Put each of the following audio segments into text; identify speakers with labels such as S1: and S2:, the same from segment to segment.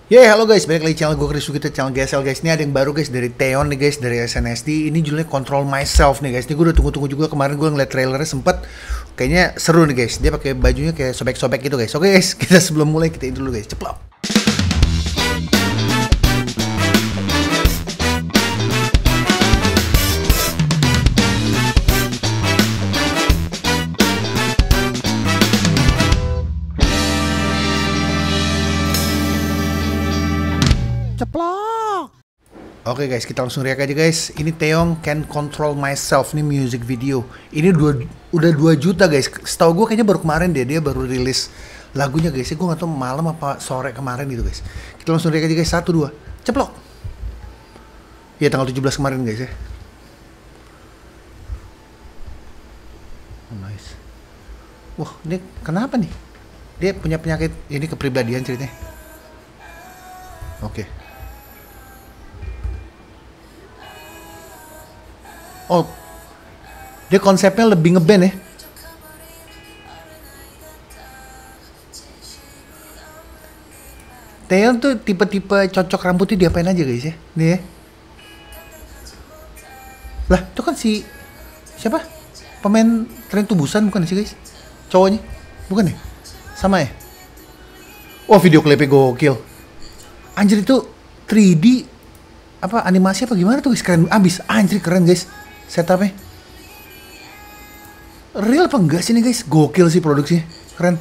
S1: Halo guys, balik lagi channel gue Chris, kita channel GSL guys. Ini ada yang baru guys dari Taeyeon nih guys, dari SNSD. Ini judulnya Control Myself nih guys. Ini gue udah tunggu-tunggu juga, kemarin gue ngeliat trailernya sempet. Kayaknya seru nih guys. Dia pakai bajunya kayak sobek-sobek gitu guys. Oke guys, kita sebelum mulai kita intro dulu guys. Ceplok. Ceplok. Oke guys, kita langsung react aja guys. Ini Taeyeon Can Control Myself, nih music video. Ini udah 2 juta guys. Setahu gue kayaknya baru kemarin deh, dia baru rilis lagunya guys. Gue gak tau malam apa sore kemarin gitu guys. Kita langsung react aja guys, 1, 2, ceplok. Ya tanggal 17 kemarin guys ya. Oh, nice. Wah, ini kenapa nih? Dia punya penyakit, ini kepribadian ceritanya. Oke. Oh, dia konsepnya lebih ngeband ya. Taeyeon tuh tipe-tipe cocok rambutnya diapain aja guys ya. Nih ya. Lah, itu kan si siapa? Pemain Tren to Busan bukan sih guys? Cowoknya? Bukan ya? Sama ya? Wah, video klipnya gokil. Anjir, itu 3D apa animasi apa gimana tuh guys, keren abis. Anjir keren guys setupnya. Real apa enggak sih nih guys? Gokil sih produksinya, keren.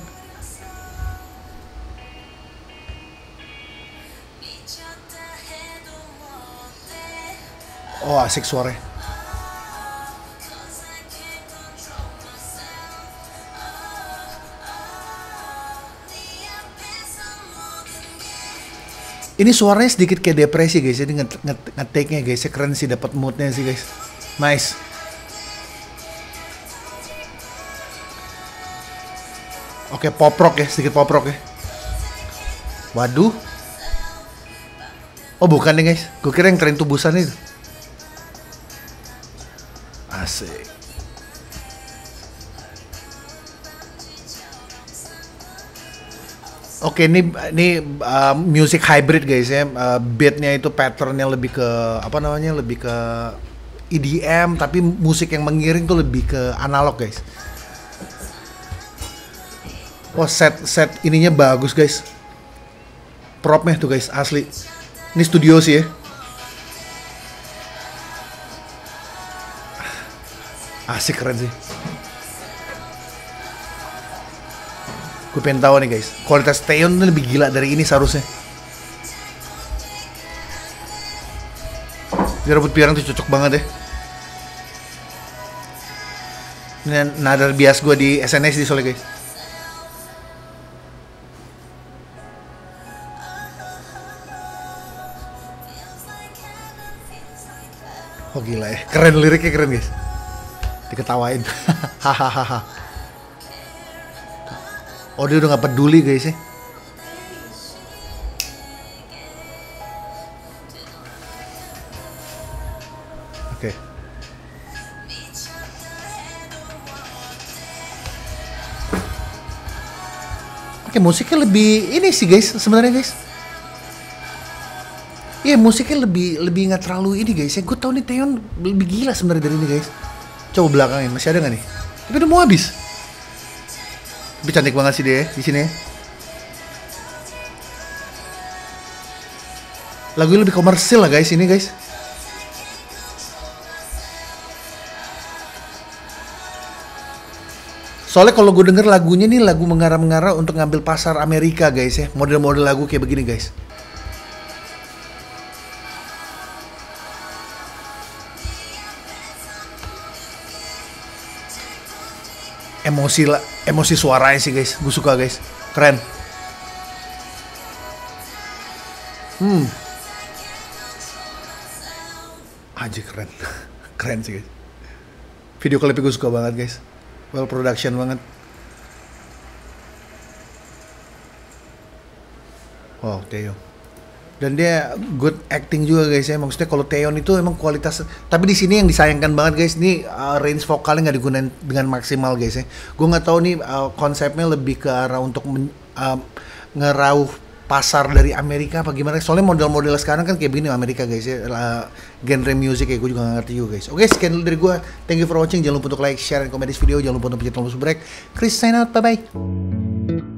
S1: Oh, asik suaranya. Ini suaranya sedikit kayak depresi guys, jadi nge-take-nya guys, keren sih, dapat moodnya sih guys. Nice. Oke, pop rock ya, sedikit pop rock ya. Waduh. Oh bukan nih guys, gue kira yang Tren to Busan itu. Asik. Oke, ini music hybrid guys ya. Beatnya itu patternnya lebih ke apa namanya, lebih ke EDM, tapi musik yang mengiring tuh lebih ke analog guys. Oh, set ininya bagus guys. Propnya tuh guys asli. Ini studio sih ya. Asik, keren sih. Gue pengen tahu nih guys, kualitas Taeyeon lebih gila dari ini seharusnya. Ini rambut pirang tuh cocok banget ya. Ini nadar bias gue di SNSD soalnya guys. Oh gila ya, keren liriknya, keren guys. Diketawain. Hahaha. Oh, dia udah gak peduli guys ya. Oke. Oke, musiknya lebih ini sih guys sebenarnya guys. Iya, musiknya lebih nggak terlalu ini guys ya. Gue tau nih Taeyeon lebih gila sebenarnya dari ini guys. Coba belakangnya masih ada nggak nih? Tapi udah mau habis. Tapi cantik banget sih dia di sini ya. Lagunya lebih komersil lah guys ini guys. Soalnya kalau gue denger lagunya nih lagu mengarah-mengarah untuk ngambil pasar Amerika guys ya. Model-model lagu kayak begini guys. Emosi suaranya sih guys, gue suka guys, keren. Aja keren. Keren sih guys. Video klipnya gue suka banget guys, well production banget. Wow, Taeyeon. Dan dia good acting juga guys ya. Maksudnya kalau Taeyeon itu emang kualitas. Tapi di sini yang disayangkan banget guys, ini range vokalnya nggak digunain dengan maksimal guys ya. Gue nggak tahu nih konsepnya lebih ke arah untuk ngerauh pasar dari Amerika apa gimana. Soalnya model-model sekarang kan kayak begini Amerika guys ya, genre music kayak gue juga gak ngerti juga guys. Oke, sekian dulu dari gue, thank you for watching, jangan lupa untuk like, share, dan komen di video, jangan lupa untuk pencet tombol subscribe. Chris sign out, bye bye.